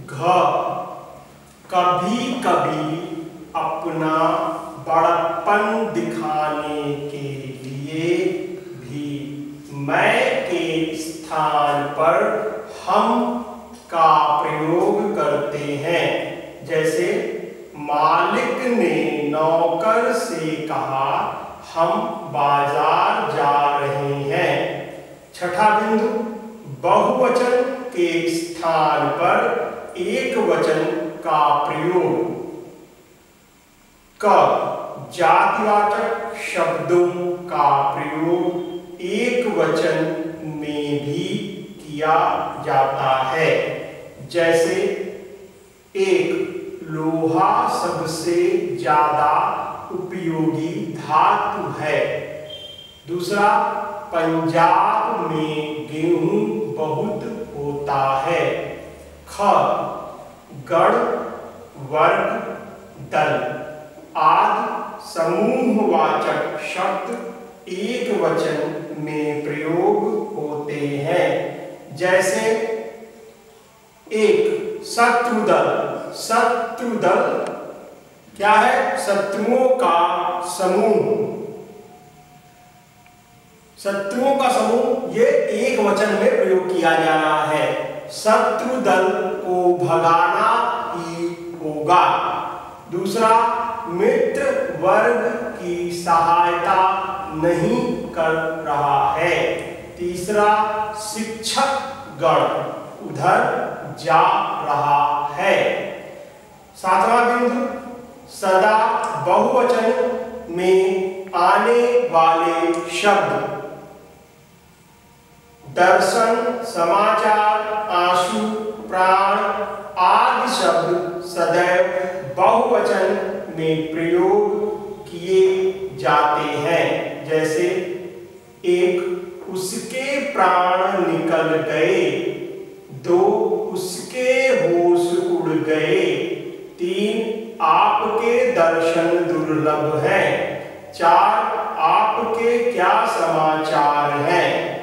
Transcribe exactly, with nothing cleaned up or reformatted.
घ कभी कभी अपना बड़प्पन दिखाने के लिए भी मैं के स्थान पर हम का प्रयोग करते हैं। जैसे मालिक ने नौकर से कहा हम बाजार जा रहे हैं। छठा बिंदु, बहुवचन के स्थान पर एक वचन का प्रयोग। क जातिवाचक शब्दों का प्रयोग एक वचन में भी किया जाता है। जैसे एक लोहा सबसे ज्यादा उपयोगी धातु है। दूसरा, पंजाब में गेहूं बहुत होता है। ख गण, वर्ग, दल आदि समूहवाचक शब्द एक वचन में प्रयोग होते हैं। जैसे एक शत्रुदल, शत्रुदल क्या है? शत्रुओं का समूह। शत्रुओं का समूह ये एक वचन में प्रयोग किया जा रहा है। शत्रु दल को भगाना ही होगा। दूसरा, मित्र वर्ग की सहायता नहीं कर रहा है। तीसरा, शिक्षक गण उधर जा रहा है। सातवां बिंदु, सदा बहुवचन में आने वाले शब्द। दर्शन, समाचार, आंसू, प्राण आदि शब्द सदैव बहुवचन में प्रयोग किए जाते हैं। जैसे एक, उसके प्राण निकल गए। दो, उसके होश उड़ गए। तीन, आपके दर्शन दुर्लभ हैं। चार, आपके क्या समाचार हैं।